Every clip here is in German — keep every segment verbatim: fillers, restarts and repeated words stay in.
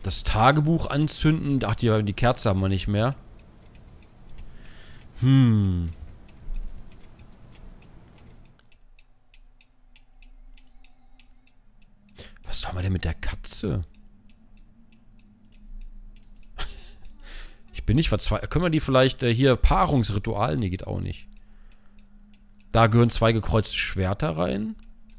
Das Tagebuch anzünden. Ach, die, die Kerze haben wir nicht mehr. Hm. Was soll man denn mit der Katze? Ich bin nicht verzweifelt. Können wir die vielleicht äh, hier Paarungsritual? Nee, geht auch nicht. Da gehören zwei gekreuzte Schwerter rein.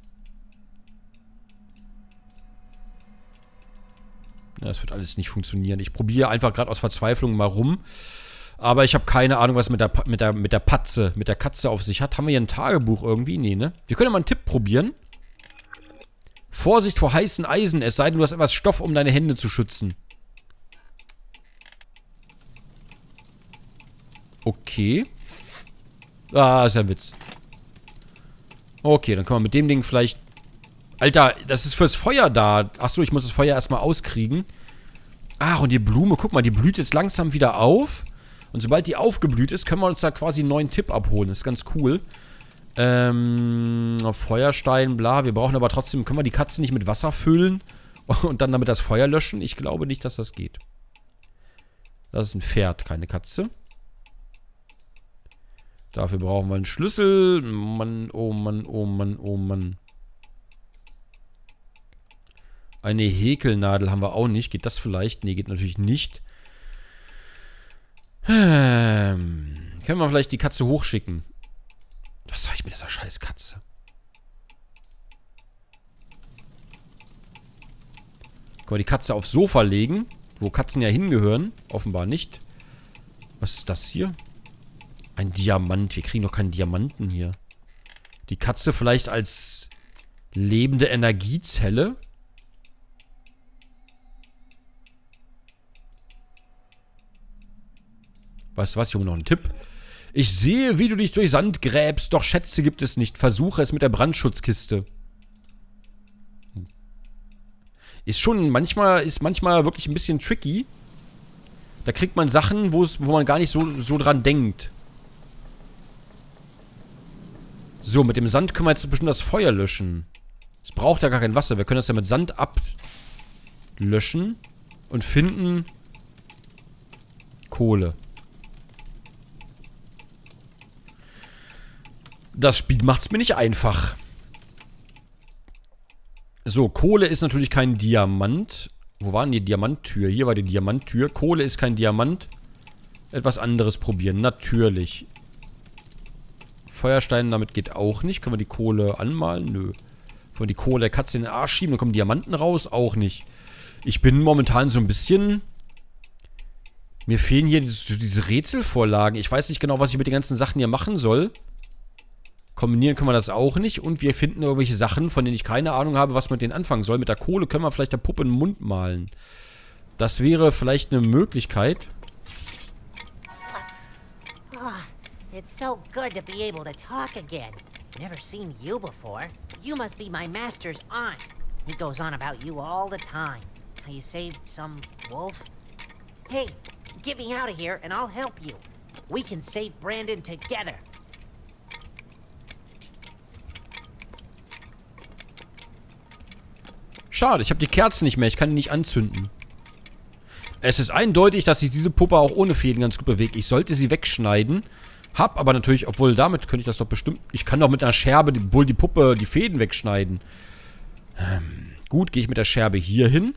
Ja, das wird alles nicht funktionieren. Ich probiere einfach gerade aus Verzweiflung mal rum. Aber ich habe keine Ahnung, was mit der, mit der, mit der Patze, mit der Katze auf sich hat. Haben wir hier ein Tagebuch irgendwie? Nee, ne? Wir können ja mal einen Tipp probieren. Vorsicht vor heißen Eisen, es sei denn, du hast etwas Stoff, um deine Hände zu schützen. Okay. Ah, ist ja ein Witz. Okay, dann können wir mit dem Ding vielleicht... Alter, das ist fürs Feuer da. Achso, ich muss das Feuer erstmal auskriegen. Ach, und die Blume, guck mal, die blüht jetzt langsam wieder auf. Und sobald die aufgeblüht ist, können wir uns da quasi einen neuen Tipp abholen. Das ist ganz cool. Ähm, Feuerstein, bla. Wir brauchen aber trotzdem... Können wir die Katze nicht mit Wasser füllen? Und dann damit das Feuer löschen? Ich glaube nicht, dass das geht. Das ist ein Pferd, keine Katze. Dafür brauchen wir einen Schlüssel. Mann, oh Mann, oh Mann, oh Mann. Eine Häkelnadel haben wir auch nicht. Geht das vielleicht? Nee, geht natürlich nicht. Ähm, können wir vielleicht die Katze hochschicken? Was soll ich mit dieser scheiß Katze? Können wir die Katze aufs Sofa legen? Wo Katzen ja hingehören. Offenbar nicht. Was ist das hier? Ein Diamant. Wir kriegen doch keinen Diamanten hier. Die Katze vielleicht als lebende Energiezelle? Weißt du was? Ich hole noch einen Tipp. Ich sehe, wie du dich durch Sand gräbst, doch Schätze gibt es nicht. Versuche es mit der Brandschutzkiste. Ist schon manchmal, ist manchmal wirklich ein bisschen tricky. Da kriegt man Sachen, wo es, wo man gar nicht so, so dran denkt. So, mit dem Sand können wir jetzt bestimmt das Feuer löschen. Es braucht ja gar kein Wasser. Wir können das ja mit Sand ablöschen und finden Kohle. Das Spiel macht es mir nicht einfach. So, Kohle ist natürlich kein Diamant. Wo war denn die Diamanttür? Hier war die Diamanttür. Kohle ist kein Diamant. Etwas anderes probieren. Natürlich. Feuerstein, damit geht auch nicht. Können wir die Kohle anmalen? Nö. Können wir die Kohle der Katze in den Arsch schieben? Dann kommen Diamanten raus? Auch nicht. Ich bin momentan so ein bisschen... Mir fehlen hier diese, diese Rätselvorlagen. Ich weiß nicht genau, was ich mit den ganzen Sachen hier machen soll. Kombinieren können wir das auch nicht. Und wir finden irgendwelche Sachen, von denen ich keine Ahnung habe, was man mit denen anfangen soll. Mit der Kohle können wir vielleicht der Puppe in den Mund malen. Das wäre vielleicht eine Möglichkeit. Oh, it's so good to be able to talk again. Never seen you before. You must be my master's aunt. He goes on about you all the time. How you saved some wolf. Hey, get me out of here and I'll help you. We can save Brandon together. Schade, ich habe die Kerzen nicht mehr. Ich kann die nicht anzünden. Es ist eindeutig, dass sich diese Puppe auch ohne Fäden ganz gut bewegt. Ich sollte sie wegschneiden. Hab aber natürlich, obwohl damit könnte ich das doch bestimmt... Ich kann doch mit einer Scherbe wohl die Puppe die Fäden wegschneiden. Ähm, gut, gehe ich mit der Scherbe hier hin.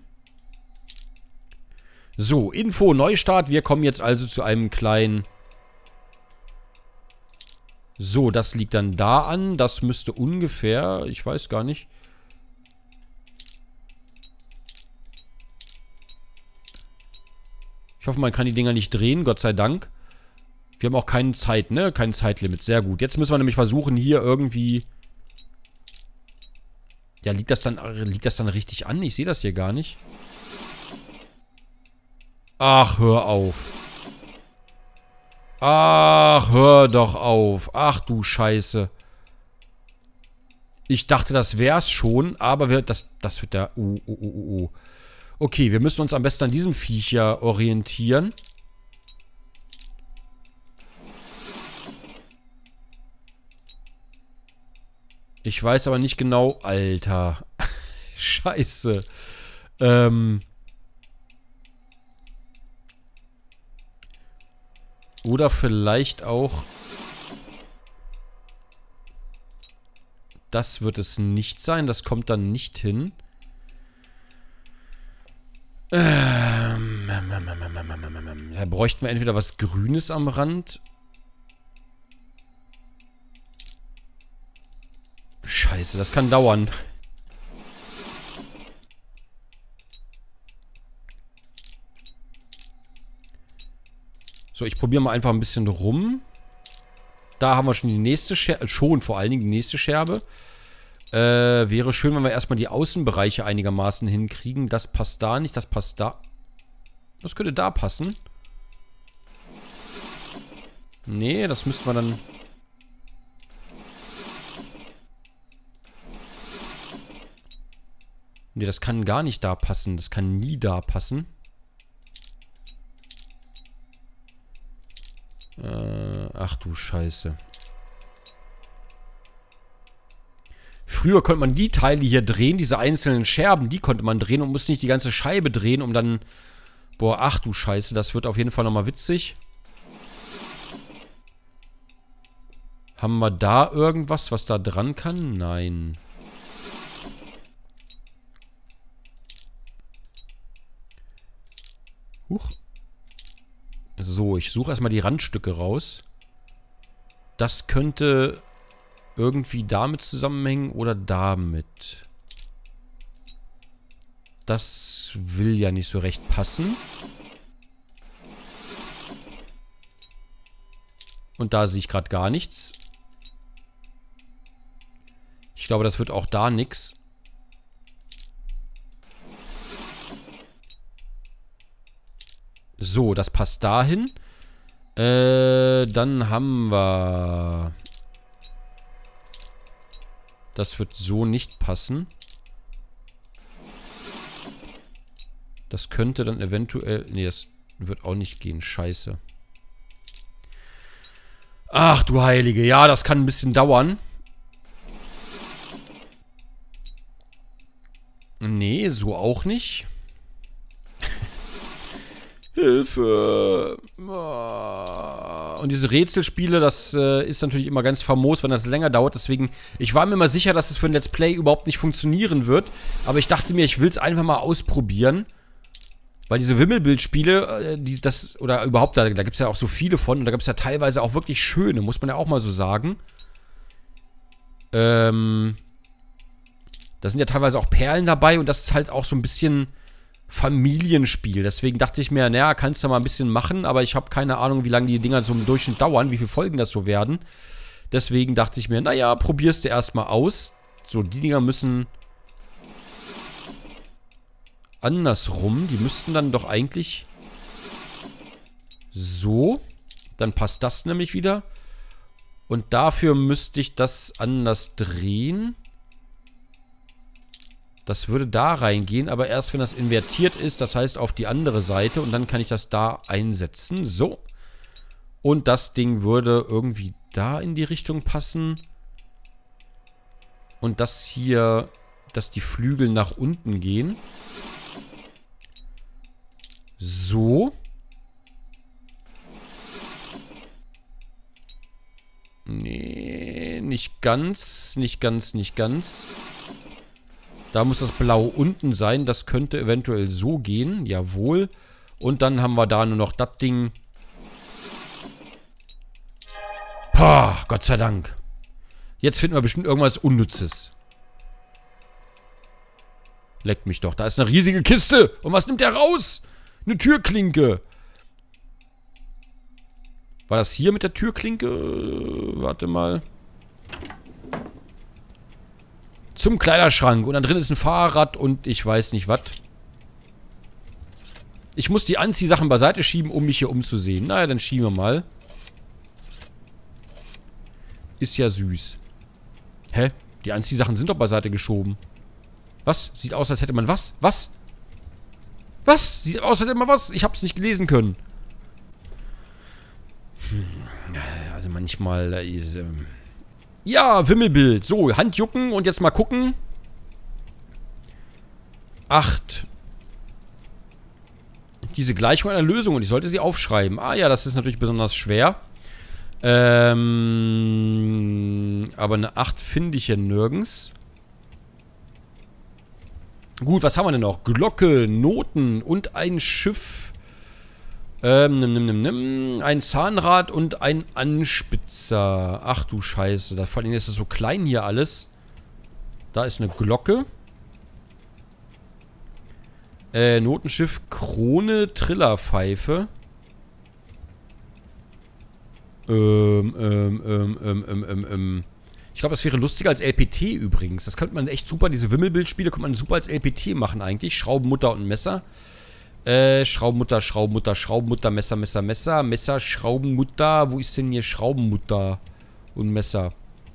So, Info, Neustart. Wir kommen jetzt also zu einem kleinen... So, das liegt dann da an. Das müsste ungefähr... Ich weiß gar nicht... Ich hoffe, man kann die Dinger nicht drehen, Gott sei Dank. Wir haben auch keine Zeit, ne? Kein Zeitlimit. Sehr gut. Jetzt müssen wir nämlich versuchen, hier irgendwie... Ja, liegt das dann, liegt das dann richtig an? Ich sehe das hier gar nicht. Ach, hör auf. Ach, hör doch auf. Ach, du Scheiße. Ich dachte, das wär's schon, aber wir, das, das wird der... Uh, uh, uh, uh. Okay, wir müssen uns am besten an diesem Viecher orientieren. Ich weiß aber nicht genau... Alter. Scheiße. Ähm... Oder vielleicht auch... Das wird es nicht sein. Das kommt dann nicht hin. Ähm, da bräuchten wir entweder was Grünes am Rand. Scheiße, das kann dauern. So, ich probiere mal einfach ein bisschen rum. Da haben wir schon die nächste Scherbe. Schon vor allen Dingen die nächste Scherbe. Äh, wäre schön, wenn wir erstmal die Außenbereiche einigermaßen hinkriegen. Das passt da nicht, das passt da. Das könnte da passen. Nee, das müssten wir dann... Nee, das kann gar nicht da passen. Das kann nie da passen. Äh, ach du Scheiße. Früher konnte man die Teile hier drehen, diese einzelnen Scherben, die konnte man drehen und musste nicht die ganze Scheibe drehen, um dann... Boah, ach du Scheiße, das wird auf jeden Fall nochmal witzig. Haben wir da irgendwas, was da dran kann? Nein. Huch. So, ich suche erstmal die Randstücke raus. Das könnte irgendwie damit zusammenhängen oder damit. Das will ja nicht so recht passen. Und da sehe ich gerade gar nichts. Ich glaube, das wird auch da nix. So, das passt dahin. Äh, dann haben wir... Das wird so nicht passen. Das könnte dann eventuell... Nee, das wird auch nicht gehen. Scheiße. Ach du Heilige. Ja, das kann ein bisschen dauern. Nee, so auch nicht. Hilfe. Und diese Rätselspiele, das äh, ist natürlich immer ganz famos, wenn das länger dauert. Deswegen, ich war mir immer sicher, dass es für ein Let's Play überhaupt nicht funktionieren wird. Aber ich dachte mir, ich will es einfach mal ausprobieren. Weil diese Wimmelbildspiele, äh, die, das, oder überhaupt, da, da gibt es ja auch so viele von. Und da gibt es ja teilweise auch wirklich schöne, muss man ja auch mal so sagen. Ähm... Da sind ja teilweise auch Perlen dabei und das ist halt auch so ein bisschen Familienspiel. Deswegen dachte ich mir, naja, kannst du mal ein bisschen machen, aber ich habe keine Ahnung, wie lange die Dinger so im Durchschnitt dauern, wie viele Folgen das so werden. Deswegen dachte ich mir, naja, probierst du erstmal aus. So, die Dinger müssen andersrum. Die müssten dann doch eigentlich so. Dann passt das nämlich wieder. Und dafür müsste ich das anders drehen. Das würde da reingehen, aber erst wenn das invertiert ist, das heißt auf die andere Seite und dann kann ich das da einsetzen. So. Und das Ding würde irgendwie da in die Richtung passen. Und das hier, dass die Flügel nach unten gehen. So. Nee, nicht ganz, nicht ganz, nicht ganz. Da muss das Blau unten sein. Das könnte eventuell so gehen. Jawohl. Und dann haben wir da nur noch das Ding. Pah, Gott sei Dank. Jetzt finden wir bestimmt irgendwas Unnützes. Leckt mich doch. Da ist eine riesige Kiste. Und was nimmt der raus? Eine Türklinke. War das hier mit der Türklinke? Warte mal. Zum Kleiderschrank. Und da drin ist ein Fahrrad und ich weiß nicht was. Ich muss die Anziehsachen beiseite schieben, um mich hier umzusehen. Naja, dann schieben wir mal. Ist ja süß. Hä? Die Anziehsachen sind doch beiseite geschoben. Was? Sieht aus, als hätte man was? Was? Was? Sieht aus, als hätte man was? Ich hab's nicht gelesen können. Hm. Also manchmal ist... Ähm Ja, Wimmelbild. So, Handjucken und jetzt mal gucken. Acht. Diese Gleichung einer Lösung und ich sollte sie aufschreiben. Ah ja, das ist natürlich besonders schwer. Ähm, aber eine acht finde ich hier nirgends. Gut, was haben wir denn noch? Glocke, Noten und ein Schiff. Ähm, nimm, nimm, nimm, nimm. Ein Zahnrad und ein Anspitzer. Ach du Scheiße. Da, vor allem ist das so klein hier alles. Da ist eine Glocke. Äh, Notenschiff, Krone, Trillerpfeife. Ähm, ähm, ähm, ähm, ähm, ähm, ähm. Ich glaube, das wäre lustiger als L P T übrigens. Das könnte man echt super, diese Wimmelbildspiele könnte man super als L P T machen eigentlich. Schraubenmutter und Messer. Äh, Schraubenmutter, Schraubenmutter, Schraubenmutter, Messer, Messer, Messer, Messer, Schraubenmutter. Wo ist denn hier Schraubenmutter und Messer?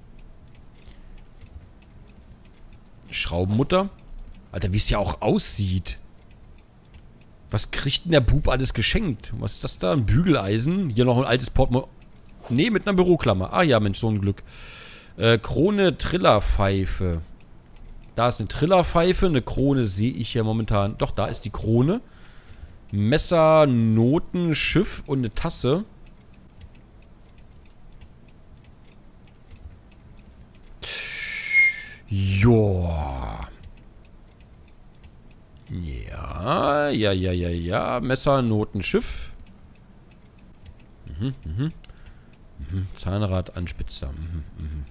Schraubenmutter? Alter, wie es ja auch aussieht. Was kriegt denn der Bub alles geschenkt? Was ist das da? Ein Bügeleisen? Hier noch ein altes Portemonnaie. Nee, mit einer Büroklammer. Ah ja, Mensch, so ein Glück. Äh, Krone, Trillerpfeife. Da ist eine Trillerpfeife. Eine Krone sehe ich hier momentan. Doch, da ist die Krone. Messer, Noten, Schiff und eine Tasse. Joa. Ja, ja, ja, ja, ja. Messer, Noten, Schiff. Mhm, mhm. Mhm. Zahnrad, Anspitzer. Mhm, mhm.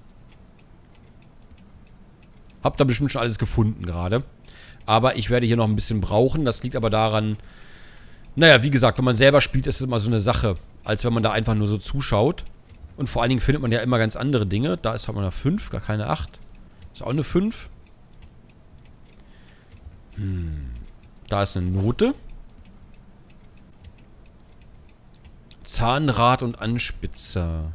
Hab da bestimmt schon alles gefunden gerade. Aber ich werde hier noch ein bisschen brauchen. Das liegt aber daran... Naja, wie gesagt, wenn man selber spielt, ist es immer so eine Sache. Als wenn man da einfach nur so zuschaut. Und vor allen Dingen findet man ja immer ganz andere Dinge. Da ist, hat man eine fünf, gar keine acht. Ist auch eine fünf. Hm. Da ist eine Note. Zahnrad und Anspitzer.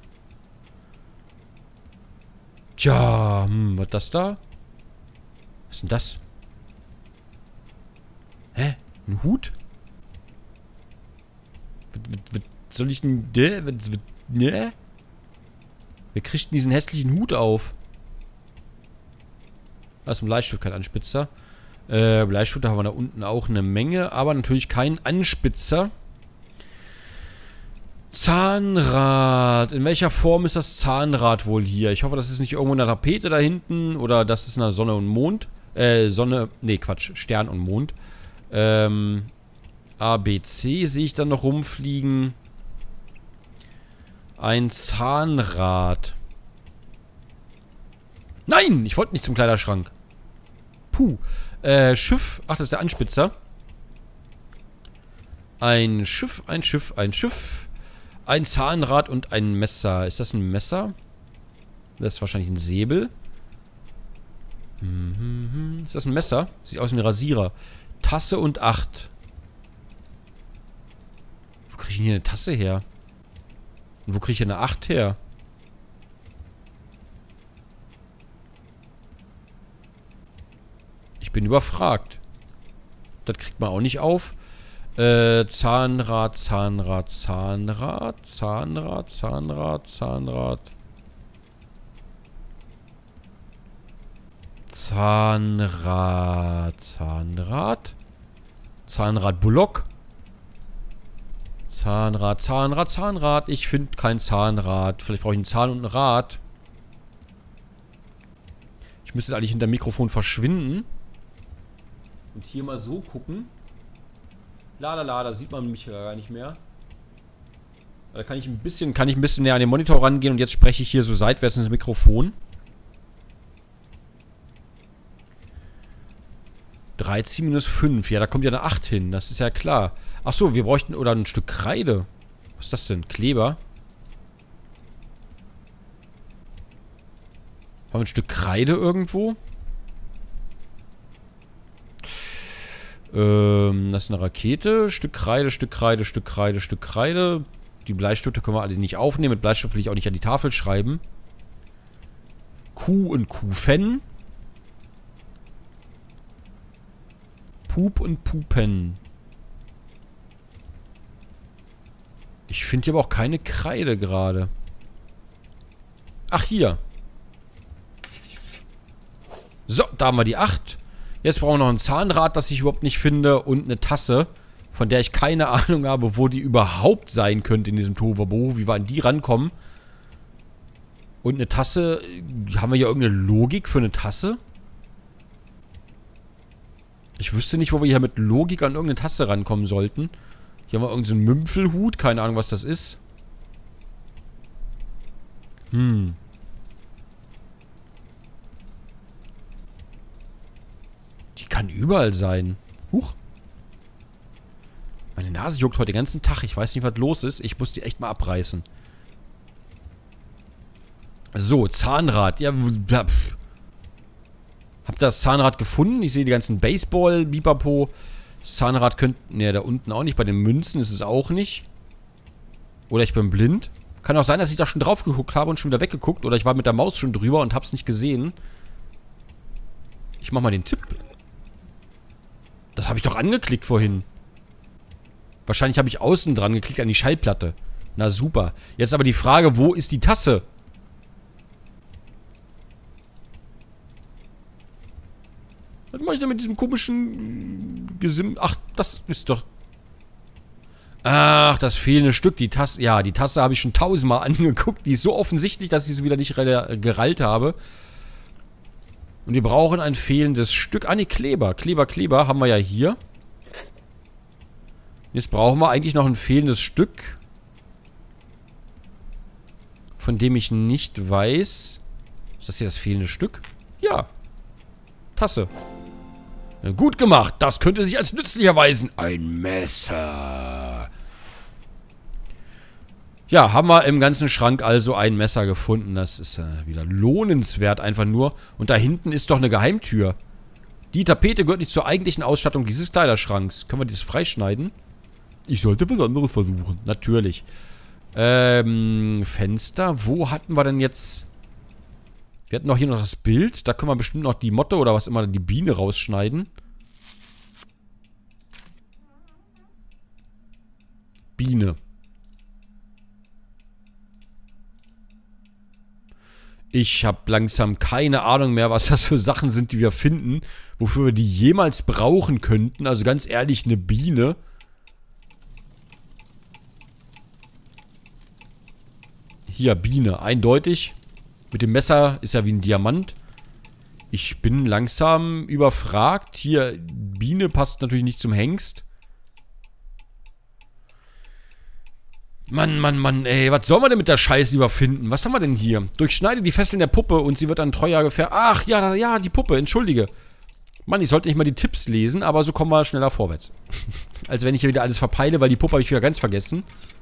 Tja, hm, was ist das da? Was ist denn das? Hä? Ein Hut? Was, was, was soll ich denn... Was, was, ne? Wer kriegt denn diesen hässlichen Hut auf? Da ist ein Bleistift, kein Anspitzer. Äh, Bleistifte haben wir da unten auch eine Menge, aber natürlich kein Anspitzer. Zahnrad. In welcher Form ist das Zahnrad wohl hier? Ich hoffe, das ist nicht irgendwo in der Tapete da hinten oder das ist in der Sonne und Mond. Äh, Sonne, nee, Quatsch, Stern und Mond. Ähm, A, B, C sehe ich dann noch rumfliegen. Ein Zahnrad. Nein, ich wollte nicht zum Kleiderschrank. Puh. Äh, Schiff. Ach, das ist der Anspitzer. Ein Schiff, ein Schiff, ein Schiff. Ein Zahnrad und ein Messer. Ist das ein Messer? Das ist wahrscheinlich ein Säbel. Mhm. Ist das ein Messer? Sieht aus wie ein Rasierer. Tasse und acht. Wo kriege ich denn hier eine Tasse her? Und wo kriege ich hier eine acht her? Ich bin überfragt. Das kriegt man auch nicht auf. Äh, Zahnrad, Zahnrad, Zahnrad, Zahnrad, Zahnrad, Zahnrad. Zahnrad, Zahnrad. Zahnrad Bullock. Zahnrad, Zahnrad, Zahnrad. Ich finde kein Zahnrad. Vielleicht brauche ich einen Zahn und ein Rad. Ich müsste eigentlich hinter dem Mikrofon verschwinden. Und hier mal so gucken. La la la, da sieht man mich ja gar nicht mehr. Da kann ich ein bisschen, kann ich ein bisschen näher an den Monitor rangehen und jetzt spreche ich hier so seitwärts ins Mikrofon. dreizehn minus fünf. Ja, da kommt ja eine acht hin. Das ist ja klar. Achso, wir bräuchten... Oder ein Stück Kreide. Was ist das denn? Kleber? Haben wir ein Stück Kreide irgendwo? Ähm, das ist eine Rakete. Stück Kreide, Stück Kreide, Stück Kreide, Stück Kreide. Die Bleistifte können wir alle nicht aufnehmen. Mit Bleistift will ich auch nicht an die Tafel schreiben. Kuh und Kufen. Pup und Pupen. Ich finde hier aber auch keine Kreide gerade. Ach, hier. So, da haben wir die acht. Jetzt brauchen wir noch ein Zahnrad, das ich überhaupt nicht finde. Und eine Tasse. von der ich keine Ahnung habe, wo die überhaupt sein könnte in diesem Tohuwabohu, wie wir an die rankommen. Und eine Tasse, haben wir hier irgendeine Logik für eine Tasse? Ich wüsste nicht, wo wir hier mit Logik an irgendeine Tasse rankommen sollten. Hier haben wir irgendeinen so Mümpfelhut, keine Ahnung, was das ist. Hm. Die kann überall sein. Huch. Meine Nase juckt heute den ganzen Tag. Ich weiß nicht, was los ist. Ich muss die echt mal abreißen. So, Zahnrad. Ja, pff. Habt ihr das Zahnrad gefunden? Ich sehe die ganzen Baseball, Bipapo. Das Zahnrad könnte... Ne, da unten auch nicht. Bei den Münzen ist es auch nicht. Oder ich bin blind. Kann auch sein, dass ich da schon drauf geguckt habe und schon wieder weggeguckt. Oder ich war mit der Maus schon drüber und hab's nicht gesehen. Ich mach mal den Tipp. Das habe ich doch angeklickt vorhin. Wahrscheinlich habe ich außen dran geklickt an die Schallplatte. Na super. Jetzt aber die Frage, wo ist die Tasse? Was mache ich denn mit diesem komischen Gesim... Ach, das ist doch... Ach, das fehlende Stück. Die Tasse... Ja, die Tasse habe ich schon tausendmal angeguckt. Die ist so offensichtlich, dass ich sie wieder nicht gerallt habe. Und wir brauchen ein fehlendes Stück. Ah, ne, Kleber. Kleber, Kleber haben wir ja hier. Jetzt brauchen wir eigentlich noch ein fehlendes Stück. Von dem ich nicht weiß... Ist das hier das fehlende Stück? Ja. Tasse. Gut gemacht. Das könnte sich als nützlich erweisen. Ein Messer. Ja, haben wir im ganzen Schrank also ein Messer gefunden. Das ist äh, wieder lohnenswert einfach nur. Und da hinten ist doch eine Geheimtür. Die Tapete gehört nicht zur eigentlichen Ausstattung dieses Kleiderschranks. Können wir das freischneiden? Ich sollte was anderes versuchen. Natürlich. Ähm, Fenster. Wo hatten wir denn jetzt... Wir hatten noch hier noch das Bild. Da können wir bestimmt noch die Motte oder was immer, die Biene rausschneiden. Biene. Ich habe langsam keine Ahnung mehr, was das für Sachen sind, die wir finden. Wofür wir die jemals brauchen könnten. Also ganz ehrlich, eine Biene. Hier, Biene. Eindeutig. Mit dem Messer ist ja wie ein Diamant. Ich bin langsam überfragt. Hier, Biene passt natürlich nicht zum Hengst. Mann, Mann, Mann, ey. Was soll man denn mit der Scheiße überfinden? Was haben wir denn hier? Durchschneide die Fesseln der Puppe und sie wird ein treuer Gefähr... Ach, ja, ja, die Puppe. Entschuldige. Mann, ich sollte nicht mal die Tipps lesen, aber so kommen wir schneller vorwärts. Als wenn ich hier wieder alles verpeile, weil die Puppe habe ich wieder ganz vergessen.